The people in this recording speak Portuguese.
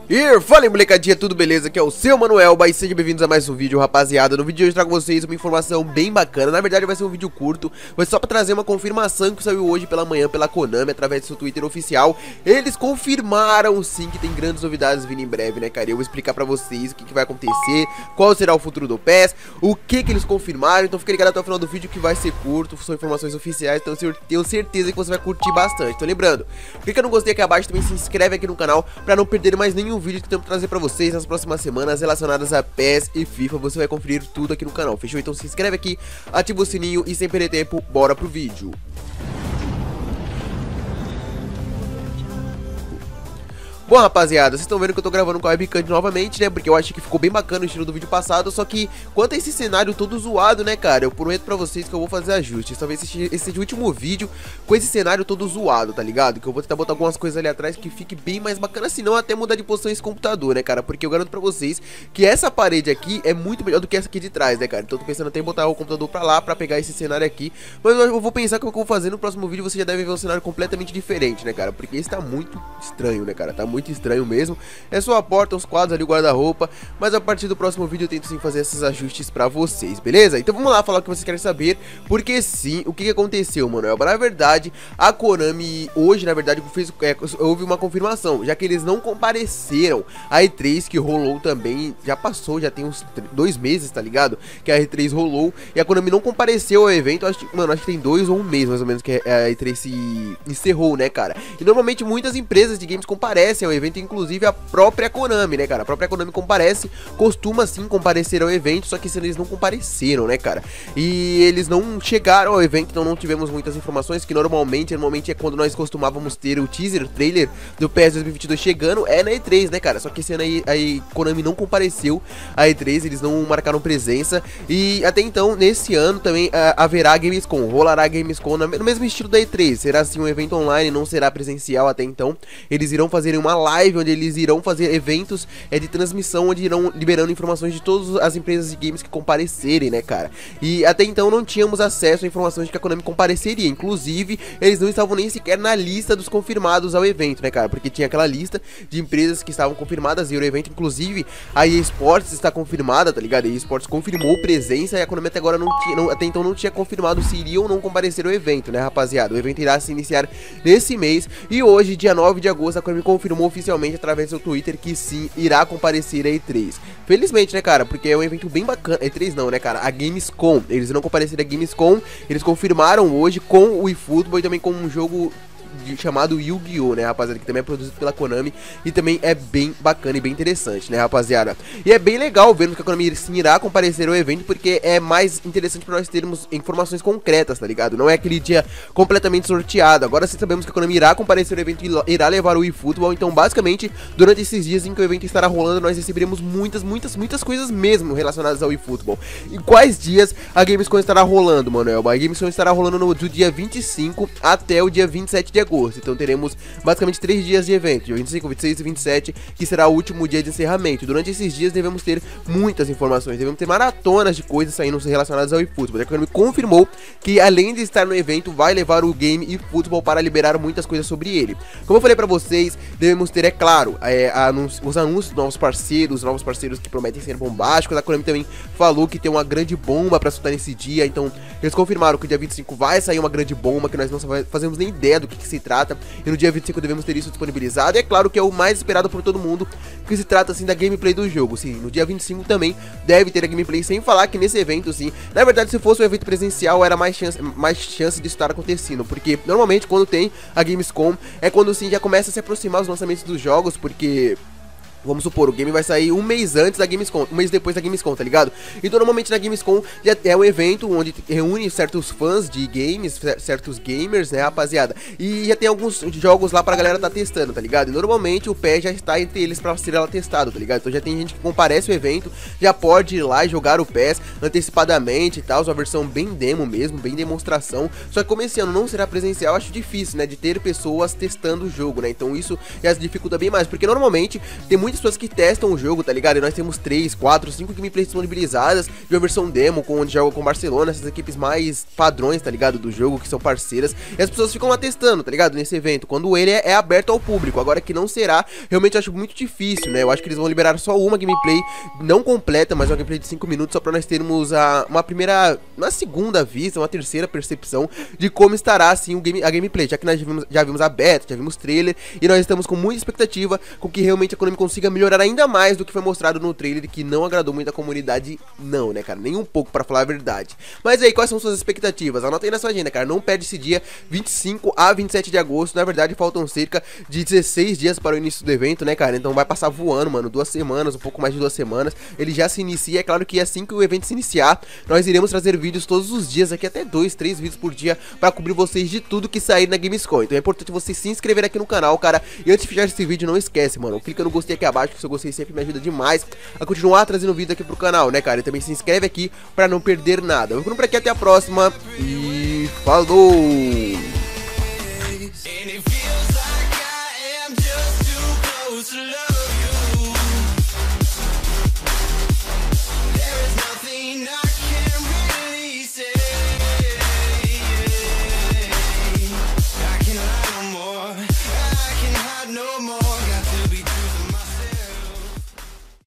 E fala aí, molecadinha, tudo beleza? Aqui é o seu Manuel, e sejam bem-vindos a mais um vídeo, rapaziada. No vídeo de hoje eu trago vocês uma informação bem bacana. Na verdade vai ser um vídeo curto, mas só pra trazer uma confirmação que saiu hoje pela manhã pela Konami, através do seu Twitter oficial. Eles confirmaram sim que tem grandes novidades vindo em breve, né, cara? Eu vou explicar pra vocês o que vai acontecer, qual será o futuro do PES, o que eles confirmaram. Então fica ligado até o final do vídeo que vai ser curto, são informações oficiais, então eu tenho certeza que você vai curtir bastante. Então lembrando, clica no gostei aqui abaixo, também se inscreve aqui no canal pra não perder mais nenhum vídeo que temos pra trazer pra vocês nas próximas semanas relacionadas a PES e FIFA. Você vai conferir tudo aqui no canal, fechou? Então se inscreve aqui, ativa o sininho e sem perder tempo, bora pro vídeo. Bom, rapaziada, vocês estão vendo que eu tô gravando com a webcam novamente, né? Porque eu achei que ficou bem bacana o estilo do vídeo passado. Só que, quanto a esse cenário todo zoado, né, cara? Eu prometo pra vocês que eu vou fazer ajustes. Talvez esse seja o último vídeo com esse cenário todo zoado, tá ligado? Que eu vou tentar botar algumas coisas ali atrás que fique bem mais bacana. Se não, até mudar de posição esse computador, né, cara? Porque eu garanto pra vocês que essa parede aqui é muito melhor do que essa aqui de trás, né, cara? Então eu tô pensando até em botar o computador pra lá, pra pegar esse cenário aqui. Mas eu vou pensar que o que eu vou fazer no próximo vídeo. Você já deve ver um cenário completamente diferente, né, cara? Porque esse tá muito estranho, né, cara? Tá muito estranho mesmo. É só a porta, os quadros ali, o guarda-roupa. Mas a partir do próximo vídeo eu tento sim fazer esses ajustes pra vocês, beleza? Então vamos lá falar o que vocês querem saber. Porque sim, o que aconteceu, mano? Na verdade, a Konami hoje, na verdade, houve uma confirmação, já que eles não compareceram a E3 que rolou também. Já passou, já tem uns 2 meses, tá ligado? Que a E3 rolou e a Konami não compareceu ao evento. Acho que tem 2 ou 1 mês mais ou menos que a E3 se encerrou, né, cara? E normalmente muitas empresas de games comparecem ao evento, inclusive a própria Konami, né, cara? A própria Konami comparece, costuma sim comparecer ao evento, só que eles não compareceram, né, cara? E eles não chegaram ao evento, então não tivemos muitas informações, que normalmente é quando nós costumávamos ter o teaser, o trailer do PES 2022 chegando, é na E3, né, cara? Só que esse ano aí a Konami não compareceu à E3, eles não marcaram presença, e até então, nesse ano também haverá Gamescom, rolará Gamescom no mesmo estilo da E3, será sim um evento online, não será presencial até então. Eles irão fazer uma live onde eles irão fazer eventos de transmissão, onde irão liberando informações de todas as empresas de games que comparecerem, né, cara? E até então não tínhamos acesso a informações de que a Konami compareceria, inclusive eles não estavam nem sequer na lista dos confirmados ao evento, né, cara? Porque tinha aquela lista de empresas que estavam confirmadas e o evento, inclusive a EA Sports está confirmada, tá ligado? A EA Sports confirmou presença e a Konami até agora até então não tinha confirmado se iriam ou não comparecer ao evento, né, rapaziada? O evento irá se iniciar nesse mês e hoje, dia 9 de agosto, a Konami confirmou oficialmente através do seu Twitter que sim, irá comparecer a E3. Felizmente, né, cara, porque é um evento bem bacana. E3 não, né, cara, a Gamescom, eles não compareceram a Gamescom, eles confirmaram hoje com o eFootball e também com um jogo chamado Yu-Gi-Oh, né, rapaziada, que também é produzido pela Konami e também é bem bacana e bem interessante, né, rapaziada. E é bem legal vermos que a Konami sim irá comparecer ao evento, porque é mais interessante pra nós termos informações concretas, tá ligado? Não é aquele dia completamente sorteado. Agora sim sabemos que a Konami irá comparecer ao evento e irá levar o eFootball, então basicamente, durante esses dias em que o evento estará rolando, nós receberemos muitas coisas mesmo relacionadas ao eFootball. E quais dias a Gamescom estará rolando, Manuel? A Gamescom estará rolando do dia 25 até o dia 27 de agosto. Então teremos basicamente 3 dias de evento, dia 25, 26 e 27, que será o último dia de encerramento. Durante esses dias devemos ter muitas informações, devemos ter maratonas de coisas saindo relacionadas ao eFootball. A Konami confirmou que além de estar no evento, vai levar o game eFootball para liberar muitas coisas sobre ele. Como eu falei pra vocês, devemos ter, é claro, os anúncios dos novos parceiros que prometem ser bombásticos. A Konami também falou que tem uma grande bomba pra soltar nesse dia, então eles confirmaram que o dia 25 vai sair uma grande bomba, que nós não fazemos nem ideia do que se trata, e no dia 25 devemos ter isso disponibilizado. E é claro que é o mais esperado por todo mundo, que se trata assim da gameplay do jogo. Sim, no dia 25 também deve ter a gameplay, sem falar que nesse evento, sim, na verdade, se fosse um evento presencial, era mais chance de isso estar acontecendo, porque normalmente quando tem a Gamescom é quando sim já começa a se aproximar os lançamentos dos jogos, porque vamos supor, o game vai sair um mês antes da Gamescom, um mês depois da Gamescom, tá ligado? Então normalmente na Gamescom já é um evento onde reúne certos fãs de games, certos gamers, né, rapaziada? E já tem alguns jogos lá pra galera tá testando, tá ligado? E normalmente o PES já está entre eles pra ser ela testado, tá ligado? Então já tem gente que comparece ao evento, já pode ir lá e jogar o PES antecipadamente e tal, uma versão bem demo mesmo, bem demonstração. Só que como esse ano não será presencial, acho difícil, né, de ter pessoas testando o jogo, né? Então isso já se dificulta bem mais, porque normalmente tem muitas pessoas que testam o jogo, tá ligado? E nós temos 3, 4, 5 gameplays disponibilizadas de uma versão demo, onde joga com Barcelona, essas equipes mais padrões, tá ligado? Do jogo, que são parceiras, e as pessoas ficam lá testando, tá ligado? Nesse evento, quando ele é aberto ao público. Agora que não será, realmente eu acho muito difícil, né? Eu acho que eles vão liberar só uma gameplay, não completa, mas uma gameplay de 5 minutos, só pra nós termos uma segunda vista, uma terceira percepção de como estará, assim, a gameplay, já que nós já vimos a beta, já vimos o trailer, e nós estamos com muita expectativa com que realmente a Konami consiga melhorar ainda mais do que foi mostrado no trailer, que não agradou muito a comunidade, não, né, cara? Nem um pouco, pra falar a verdade. Mas aí, quais são suas expectativas? Anota aí na sua agenda, cara. Não perde esse dia, 25 a 27 de agosto. Na verdade, faltam cerca de 16 dias para o início do evento, né, cara? Então vai passar voando, mano. 2 semanas, um pouco mais de 2 semanas. Ele já se inicia. É claro que assim que o evento se iniciar, nós iremos trazer vídeos todos os dias aqui, até 2, 3 vídeos por dia, para cobrir vocês de tudo que sair na Gamescom. Então é importante você se inscrever aqui no canal, cara. E antes de fechar esse vídeo, não esquece, mano. Clica no gostei aqui abaixo, que seu gostei sempre me ajuda demais a continuar trazendo vídeo aqui pro canal, né, cara? E também se inscreve aqui pra não perder nada. Eu vou ficando por aqui, até a próxima e falou!